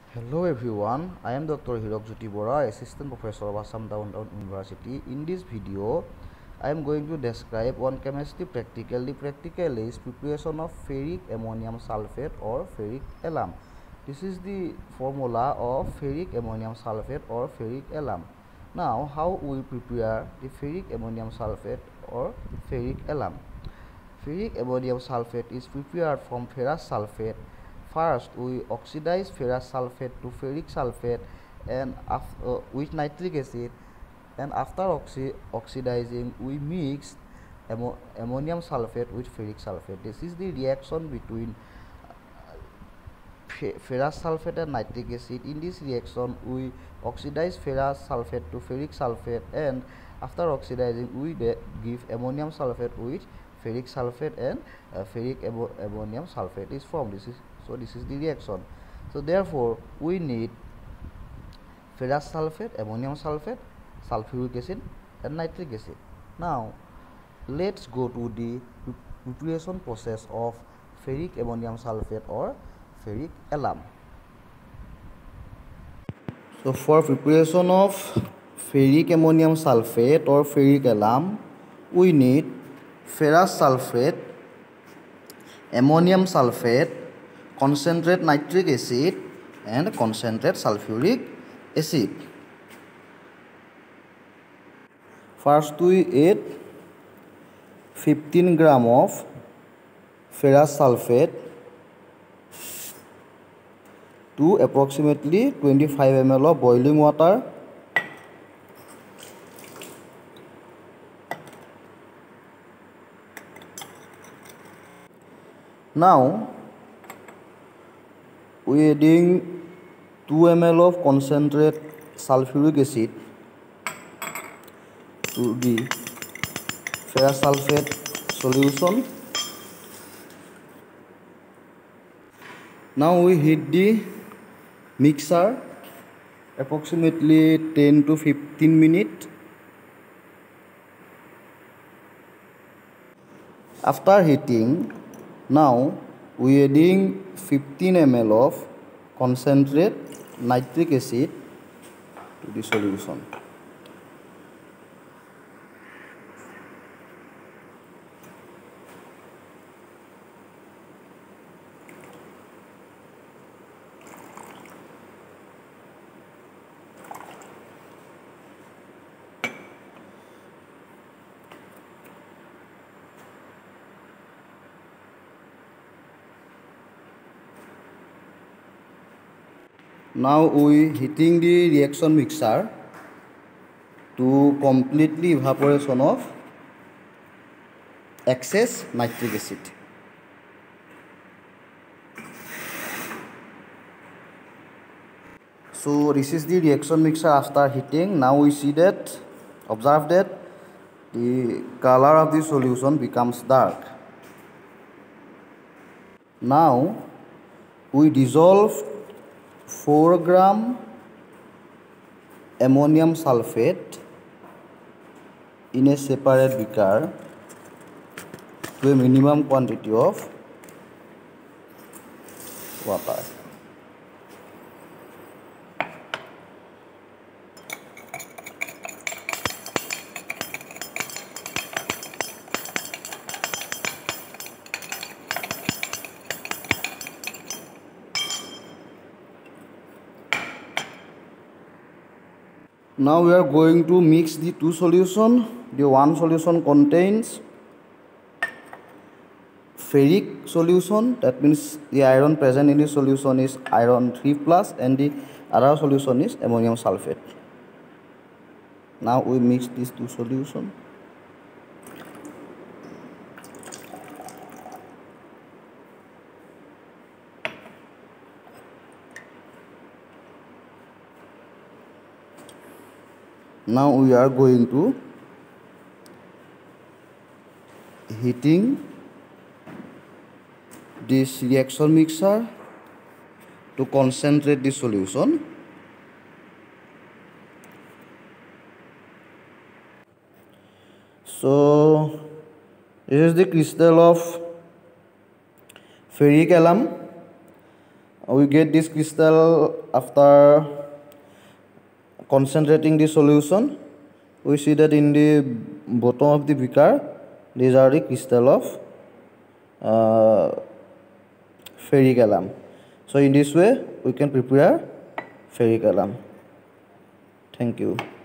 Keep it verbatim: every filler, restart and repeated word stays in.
Hello everyone, I am Doctor Hirok Jyoti Bora, Assistant Professor of Assam Downtown University. In this video, I am going to describe one chemistry practically. Practical is preparation of ferric ammonium sulfate or ferric alum. This is the formula of ferric ammonium sulfate or ferric alum. Now, how we prepare the ferric ammonium sulfate or ferric alum? Ferric ammonium sulfate is prepared from ferrous sulfate. First, we oxidize ferrous sulfate to ferric sulfate and after, uh, with nitric acid, and after oxi oxidizing, we mix ammo ammonium sulfate with ferric sulfate. This is the reaction between uh, ferrous sulfate and nitric acid. In this reaction, we oxidize ferrous sulfate to ferric sulfate, and after oxidizing, we give ammonium sulfate with ferric sulfate, and uh, ferric ammonium sulfate is formed. This is so this is the reaction. So therefore, we need ferrous sulfate, ammonium sulfate, sulfuric acid, and nitric acid. Now, let's go to the preparation process of ferric ammonium sulfate or ferric alum. So for preparation of ferric ammonium sulfate or ferric alum, we need ferrous sulfate, ammonium sulfate, concentrate nitric acid, and concentrate sulfuric acid. First, we add fifteen gram of ferrous sulfate to approximately twenty-five milliliters of boiling water. Now, we adding two milliliters of concentrate sulfuric acid to the ferrous sulfate solution. Now we heat the mixer approximately ten to fifteen minutes. After heating, now we adding fifteen milliliters of concentrate nitric acid to the solution. Now we heating the reaction mixer to completely evaporation of excess nitric acid. So this is the reaction mixer after heating. Now we see that, observe that the color of the solution becomes dark. Now we dissolve four gram ammonium sulfate in a separate beaker to a minimum quantity of water. Now we are going to mix the two solutions. The one solution contains ferric solution, that means the iron present in the solution is iron three plus, and the other solution is ammonium sulfate. Now we mix these two solutions. Now we are going to heating this reaction mixer to concentrate the solution. So this is the crystal of ferric alum. we get this crystal after concentrating the solution. We see that in the bottom of the beaker, these are the crystal of uh, ferric alum. So in this way, we can prepare ferric alum. Thank you.